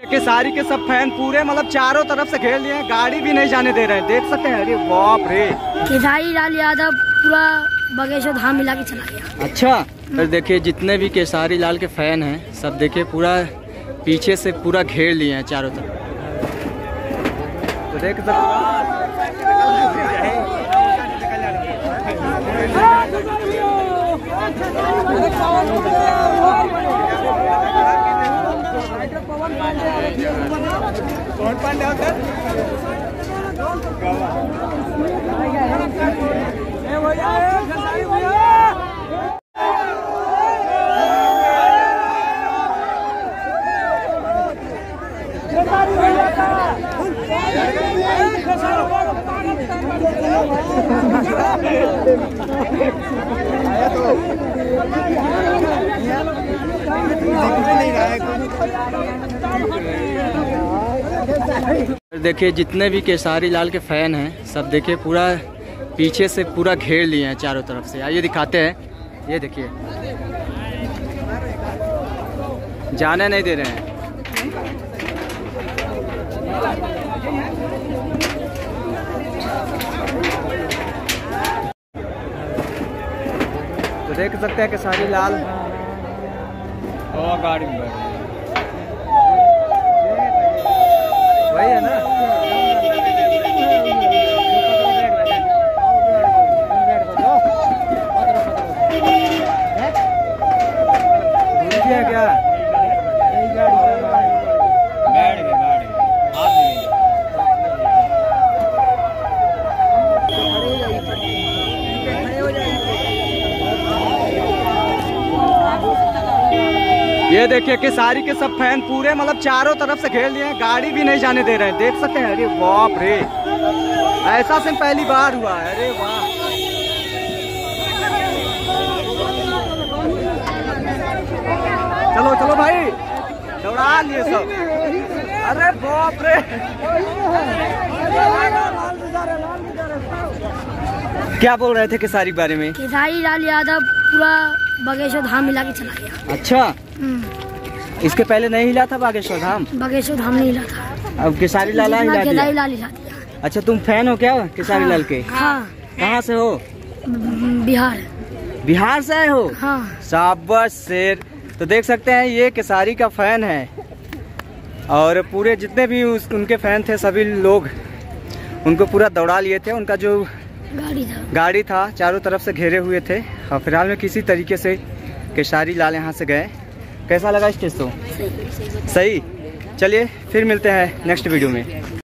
केसारी के सब फैन पूरे मतलब चारों तरफ से घेर लिए हैं, गाड़ी भी नहीं जाने दे रहे हैं, देख सकते हैं। अरे बाप रे, केसारी लाल यादव पूरा बागेश्वर धाम मिला के चला गया। अच्छा, फिर देखिए जितने भी केसारी लाल के फैन हैं सब देखिए पूरा पीछे से पूरा घेर लिए हैं चारों तरफ। तो देख सकते कौन पांडे देखिए जितने भी केसारी लाल के फैन हैं सब देखिए पूरा पीछे से पूरा घेर लिए हैं चारों तरफ से। आइए दिखाते हैं, ये देखिए जाने नहीं दे रहे हैं। तो देख सकते हैं केसारी लाल गाड़ी में वही है ना। क्या ये देखिए केसारी के सब फैन पूरे मतलब चारों तरफ से घेर लिए हैं, गाड़ी भी नहीं जाने दे रहे हैं, देख सकते हैं। अरे बाप रे, ऐसा सिर्फ पहली बार हुआ है। अरे वाह, चलो चलो भाई, दौड़ा लिए सब। अरे बाप रे, क्या बोल रहे थे केसारी के बारे में? केसारी लाल यादव पूरा बागेश्वर धाम मिला के चला गया। अच्छा, इसके पहले नहीं हिला था बागेश्वर धाम? बागेश्वर धाम नहीं हिला था, अब केसारी लाल हिला दिया। केसारी लाल हिला दिया। अच्छा, तुम फैन हो क्या केसारी लाल के? हाँ। कहाँ से हो? बिहार। बिहार से आए हो? हाँ। शाबाश शेर। तो देख सकते हैं ये केसारी का फैन है और पूरे जितने भी उनके फैन थे सभी लोग उनको पूरा दौड़ा लिए थे। उनका जो गाड़ी था चारों तरफ से घेरे हुए थे और फिलहाल में किसी तरीके से केसारी लाल यहाँ से गए। कैसा लगा स्टेज तो? सही। चलिए फिर मिलते हैं नेक्स्ट वीडियो में।